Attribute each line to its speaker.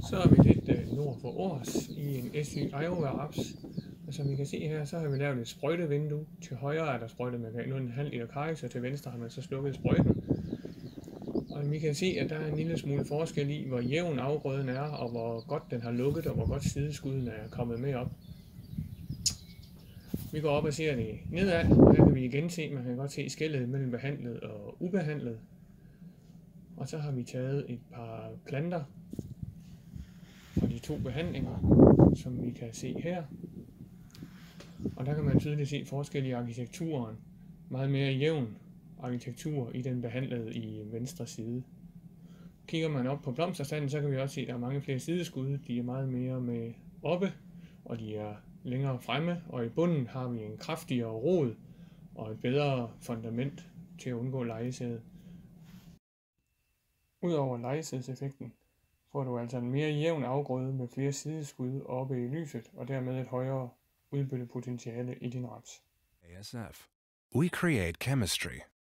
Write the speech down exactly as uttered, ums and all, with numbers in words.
Speaker 1: Så er vi lidt øh, nord for Aars i en S Y Iowa raps. Og som I kan se her, så har vi lavet et sprøjtevindue. Til højre er der sprøjtet med nu en halv liter kajs, og til venstre har man så slukket sprøjten. Og vi kan se, at der er en lille smule forskel i, hvor jævn afgrøden er, og hvor godt den har lukket, og hvor godt sideskuden er kommet med op. Vi går op og ser det nedad, og her kan vi igen se, man kan godt se skellet mellem behandlet og ubehandlet. Og så har vi taget et par planter fra de to behandlinger, som vi kan se her. Og der kan man tydeligt se forskel i arkitekturen. Meget mere jævn arkitektur i den behandlede i venstre side. Kigger man op på blomsterstanden, så kan vi også se, at der er mange flere sideskud. De er meget mere med oppe, og de er længere fremme. Og i bunden har vi en kraftigere rod og et bedre fundament til at undgå lejesæde. Udover lejesædseffekten får du altså en mere jævn afgrøde med flere sideskud oppe i lyset, og dermed et højere udbyttepotentiale i din raps.
Speaker 2: A S F. We create chemistry.